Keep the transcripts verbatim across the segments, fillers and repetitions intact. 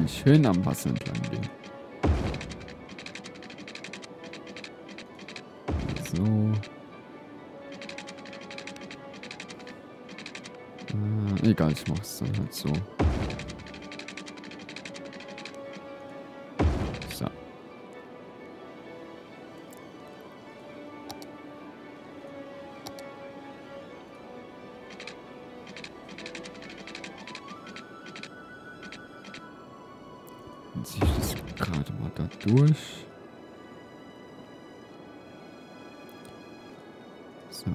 wirklich schön am Wasser entlang gehen. So. Äh, egal, ich mach's dann halt so. So. Dann ziehe ich das gerade mal da durch. So.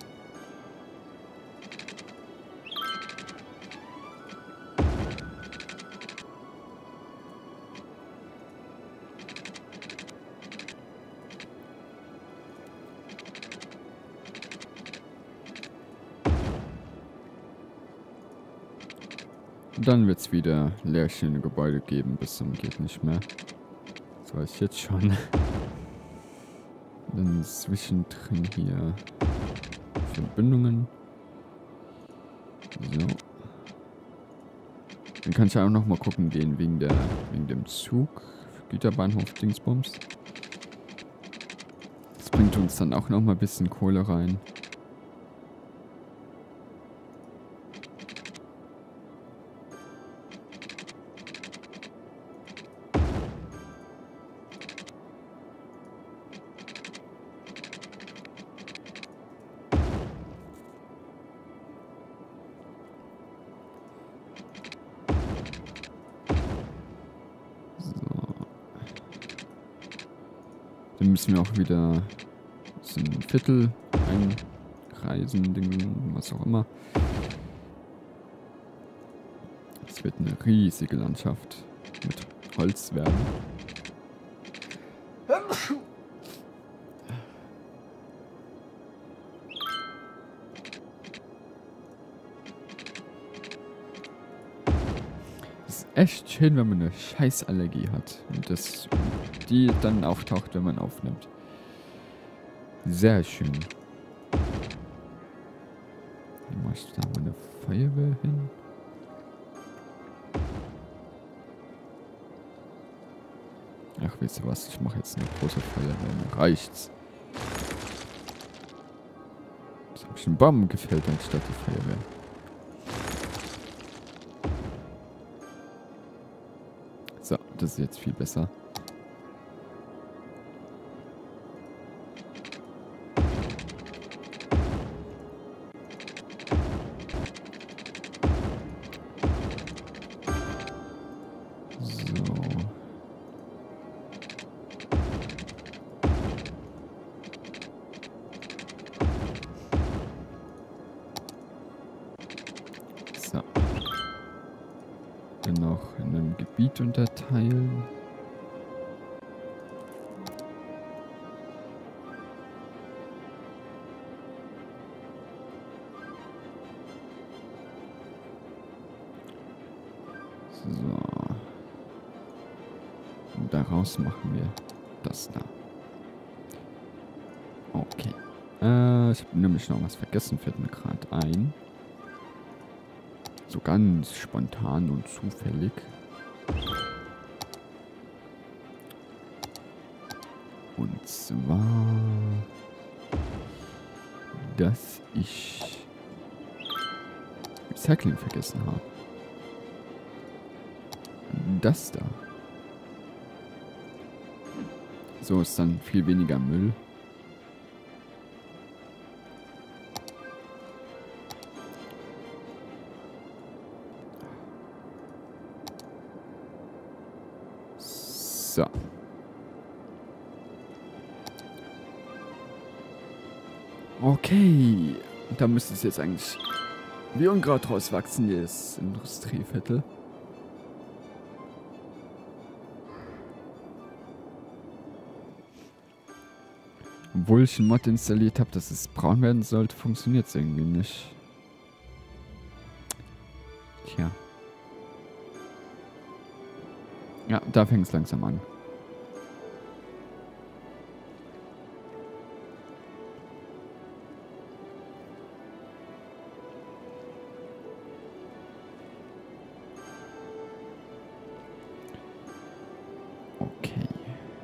Und dann wird es wieder leerstehende Gebäude geben, bis zum geht nicht mehr. Das weiß ich jetzt schon. Dann zwischendrin hier Verbindungen. So. Dann kann ich auch noch mal gucken gehen wegen der wegen dem Zug. Güterbahnhof Dingsbums. Das bringt uns dann auch noch mal ein bisschen Kohle rein. Dann müssen wir auch wieder so ein Viertel einreisen, Ding, was auch immer. Es wird eine riesige Landschaft mit Holz werden. Es ist echt schön, wenn man eine Scheißallergie hat und das die dann auftaucht, wenn man aufnimmt. Sehr schön. Wie mache ich da mal eine Feuerwehr hin? Ach, weißt du was? Ich mache jetzt eine große Feuerwehr. Mir reicht's. Jetzt habe ich einen Baum gefällt anstatt die Feuerwehr. So, das ist jetzt viel besser. Noch in einem Gebiet unterteilen. So. Und daraus machen wir das da. Okay. Äh, ich habe nämlich noch was vergessen, fällt mir gerade ein. So ganz spontan und zufällig. Und zwar, dass ich Recycling vergessen habe. Das da. So ist dann viel weniger Müll. So. Okay. Da müsste es jetzt eigentlich wie Unkraut rauswachsen, hier ist Industrieviertel. Obwohl ich einen Mod installiert habe, dass es braun werden sollte, funktioniert es irgendwie nicht. Tja. Ja, da fängt es langsam an.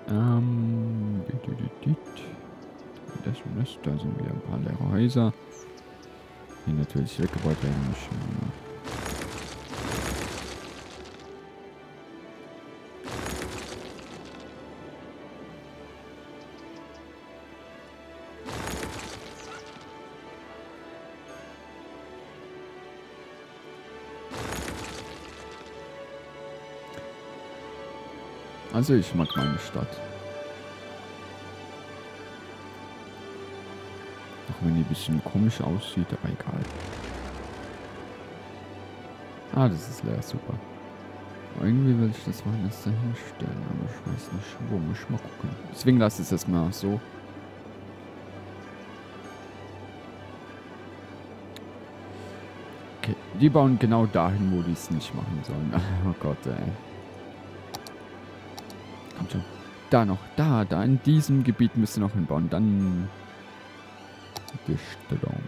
Ähm, das und das, da sind wieder ein paar leere Häuser, die natürlich weggebaut werden müssen. Also ich mag meine Stadt. Auch wenn die ein bisschen komisch aussieht, aber egal. Ah, das ist leer, super. Irgendwie will ich das woanders dahin stellen, aber ich weiß nicht wo. Muss ich mal gucken. Deswegen lasse ich es erstmal so. Okay, die bauen genau dahin, wo die es nicht machen sollen. Oh Gott, ey. Kommt schon. Da noch, da, da in diesem Gebiet müsst ihr noch hinbauen. Dann die Stellung.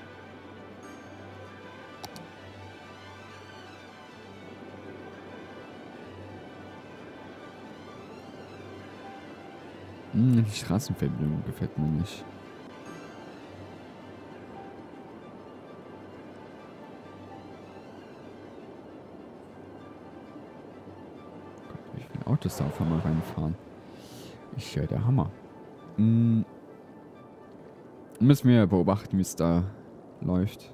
Hm, die Straßenverbindung gefällt mir nicht. Gott, wie viele Autos da auf einmal reinfahren. Ist ja der Hammer. Hm. Müssen wir beobachten, wie es da läuft.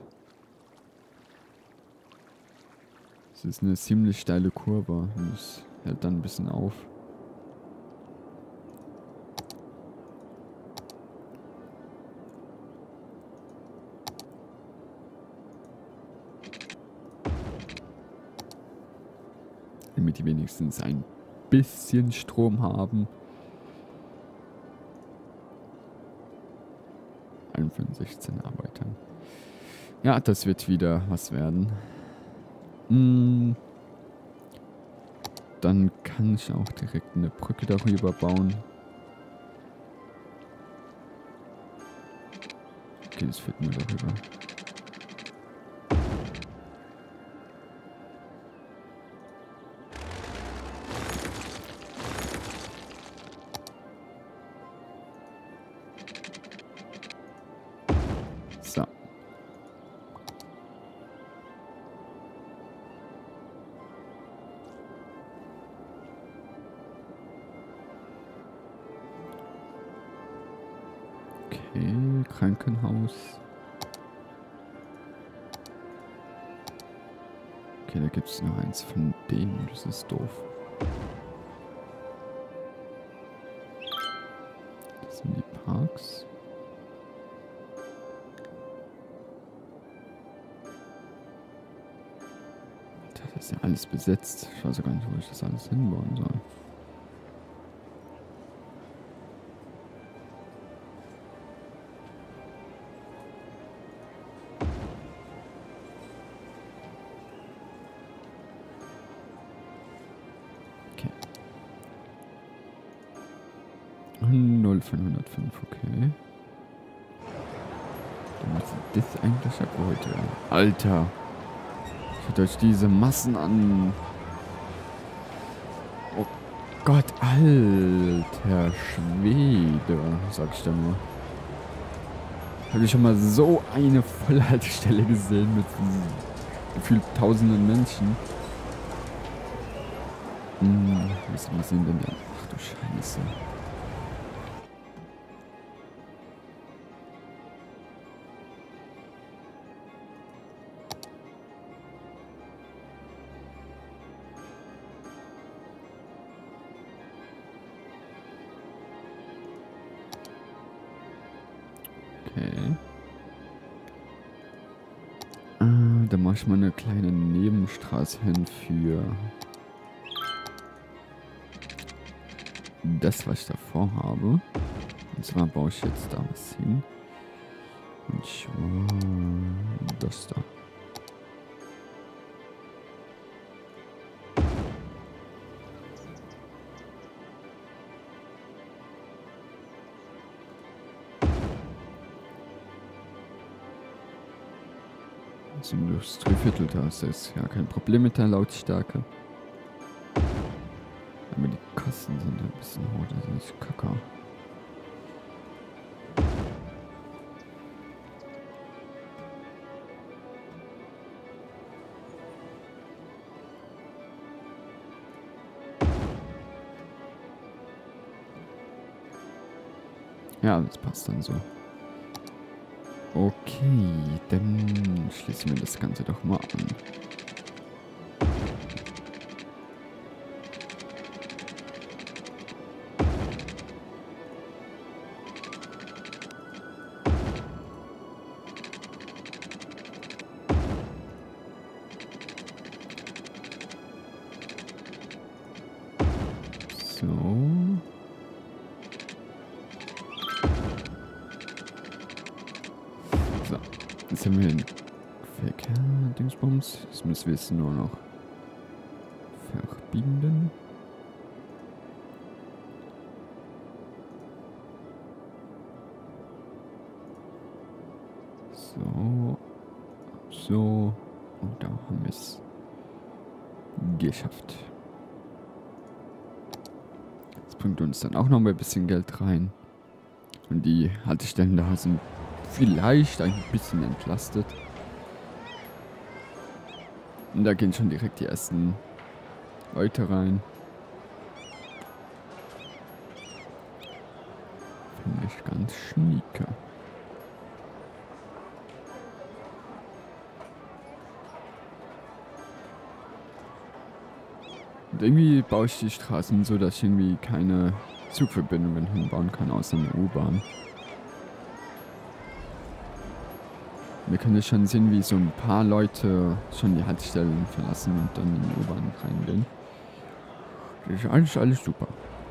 Es ist eine ziemlich steile Kurve und es hält dann ein bisschen auf. Damit die wenigstens ein bisschen Strom haben. Von sechzehn Arbeitern. Ja, das wird wieder was werden. Hm. Dann kann ich auch direkt eine Brücke darüber bauen. Okay, das führt nur darüber. So. Okay, Krankenhaus. Okay, da gibt es noch eins von denen. Das ist doof. Das sind die Parks. Das ist ja alles besetzt. Ich weiß ja gar nicht, wo ich das alles hinbauen soll. Okay. null von hundertfünf, okay. Dann ist das eigentlich ab heute. Alter! Schaut euch diese Massen an. Oh Gott, alter Schwede, sag ich da nur. Habe ich schon mal so eine Vollhaltestelle gesehen mit gefühlt tausenden Menschen. Hm, was, was sind denn da? Ach du Scheiße. Okay. Ah, da mache ich mal eine kleine Nebenstraße hin für das, was ich davor habe. Und zwar baue ich jetzt da was hin. Und zwar das da. Das Industrieviertel, da ist jetzt ja kein Problem mit der Lautstärke. Aber die Kosten sind ein bisschen hoch, das ist kacke. Ja, das passt dann so. Okay, dann schließen wir das Ganze doch mal an. So. So, jetzt haben wir den Verkehr-Dingsbums. Das müssen wir jetzt nur noch verbinden. So. So. Und da haben wir es geschafft. Das bringt uns dann auch noch mal ein bisschen Geld rein. Und die Haltestellen da sind vielleicht ein bisschen entlastet. Und da gehen schon direkt die ersten Leute rein. Finde ich ganz schnieke. Und irgendwie baue ich die Straßen so, dass ich irgendwie keine Zugverbindungen hinbauen kann, außer eine U-Bahn. Wir können schon sehen, wie so ein paar Leute schon die Haltestellen verlassen und dann in die U-Bahn reingehen. Das ist eigentlich alles super.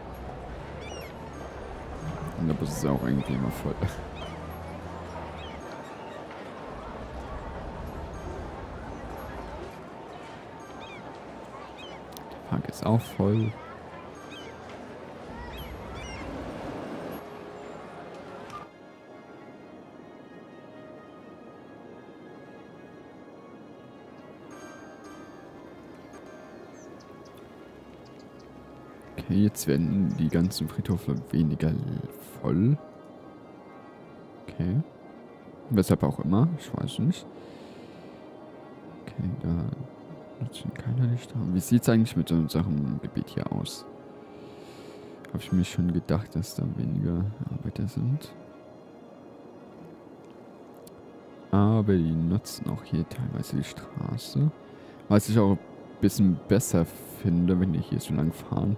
Und der Bus ist auch irgendwie immer voll. Der Park ist auch voll. Okay, jetzt werden die ganzen Friedhöfe weniger voll. Okay. Weshalb auch immer, ich weiß nicht. Okay, da nutzen keiner Licht haben. Wie sieht es eigentlich mit unserem Gebiet hier aus? Habe ich mir schon gedacht, dass da weniger Arbeiter sind. Aber die nutzen auch hier teilweise die Straße. Was ich auch ein bisschen besser finde, wenn die hier so lang fahren.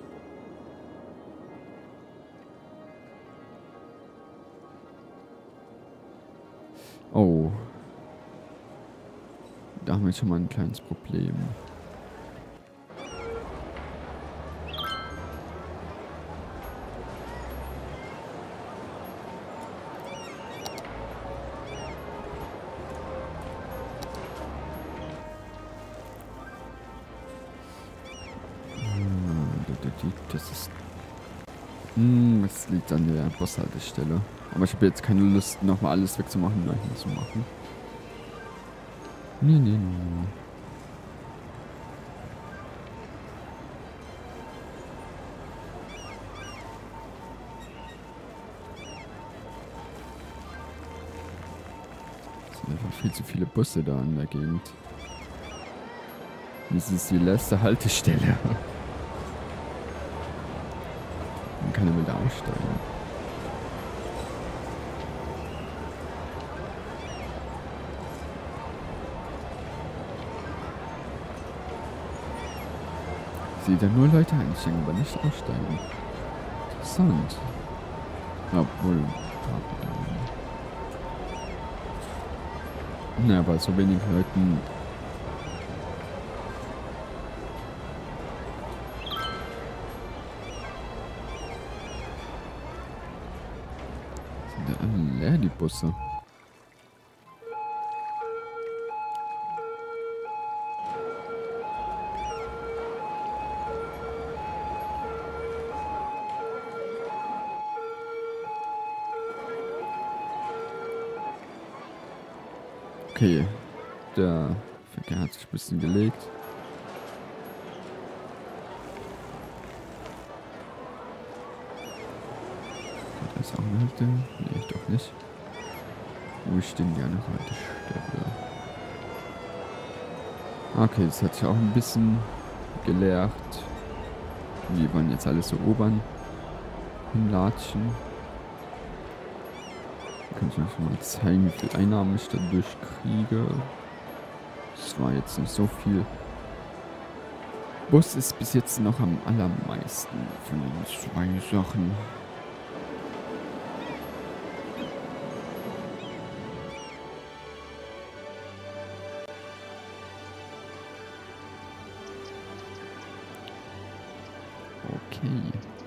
Oh. Da haben wir schon mal ein kleines Problem. Das ist... Hm, das liegt an der Bushaltestelle. Aber ich habe jetzt keine Lust, nochmal alles wegzumachen und dahin zu machen. Nee, nee, nee. Es sind einfach viel zu viele Busse da in der Gegend. Das ist die letzte Haltestelle. Dann kann er wieder aussteigen. Ich sehe da nur Leute einsteigen, aber nicht aussteigen. Interessant. Obwohl... Na, bei so wenig Leuten... Sind ja alle leer, die Busse. Okay, der Verkehr hat sich ein bisschen gelegt. Ist auch eine Hälfte? Nee, doch nicht. Wo ist denn die andere Haltestelle? Okay, das hat sich auch ein bisschen gelehrt. Die wollen jetzt alles so obern hinlatschen. Kann ich euch mal zeigen, wie viel Einnahmen ich dadurch kriege. Das war jetzt nicht so viel. Bus ist bis jetzt noch am allermeisten von den zwei Sachen. Okay.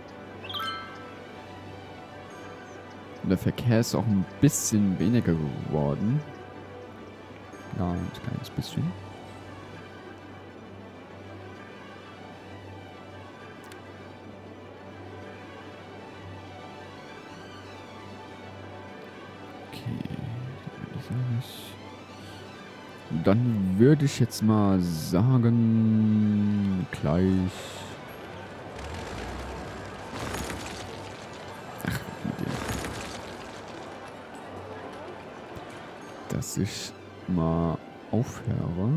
Und der Verkehr ist auch ein bisschen weniger geworden. Ja, ein kleines bisschen. Okay. Dann würde ich jetzt mal sagen, gleich. Ach, mit dir. Dass ich mal aufhöre.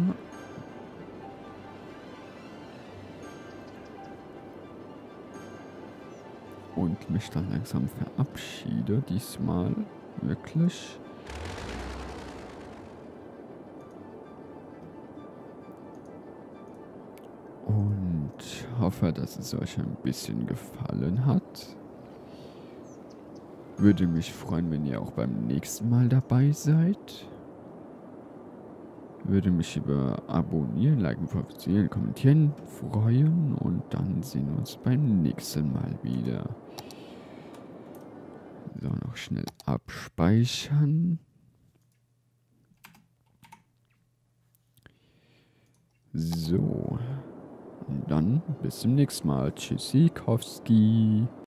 Und mich dann langsam verabschiede. Diesmal wirklich. Und hoffe, dass es euch ein bisschen gefallen hat. Würde mich freuen, wenn ihr auch beim nächsten Mal dabei seid. Würde mich über Abonnieren, Liken, Favorisieren, Kommentieren freuen. Und dann sehen wir uns beim nächsten Mal wieder. So, noch schnell abspeichern. So. Und dann bis zum nächsten Mal. Tschüssikowski.